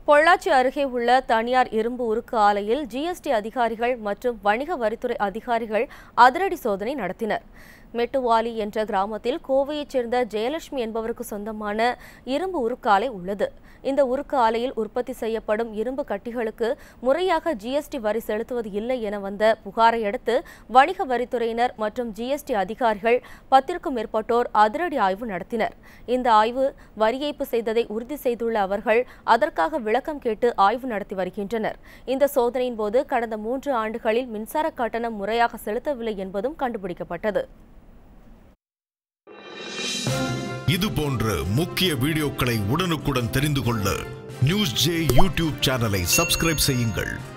பொள்ளாச்சி அருகே உள்ள தனியார் இரும்பு உருக்கு ஆலையில் ஜிஎஸ்டி அதிகாரிகள் மற்றும் வணிக வரித்துறை அதிகாரிகள் அதிரடி சோதனை நடத்தினர். மெட்டுவாலி என்ற கிராமத்தில் கோவையைச் சேர்ந்த ஜெயலட்சுமி என்பவருக்கு சொந்தமான இரும்பு உருக்கு ஆலை உள்ளது. இந்த உருக்கு ஆலையில் உற்பத்தி செய்யப்படும் இரும்பு கட்டிகளுக்கு முறையாக ஜிஎஸ்டி வரி செலுத்துவது இல்லை என வந்த புகாரை அடுத்து வணிக வரித்துறையினர் மற்றும் ஜிஎஸ்டி அதிகாரிகள் 10க்கும் மேற்பட்டோர் அதிரடி ஆய்வு நடத்தினர். இந்த ஆய்வு வரி ஏய்ப்பு செய்ததை உறுதி செய்துள்ள அவர்கள் அதற்காக விளக்கம் கேட்டு ஆய்வு நடத்தி வருகின்றனர். இந்த சோதனையின் போது கடந்த 3 ஆண்டுகளில் மின்சார கட்டணம் முறையாக செலுத்தவில்லை என்பதும் கண்டுபிடிக்கப்பட்டது. இது போன்ற முக்கிய வீடியோக்களை உடனுக்குடன் தெரிந்து கொள்ள நியூஸ் ஜே யூடியூப் சேனலை சப்ஸ்கிரைப் செய்யுங்கள்.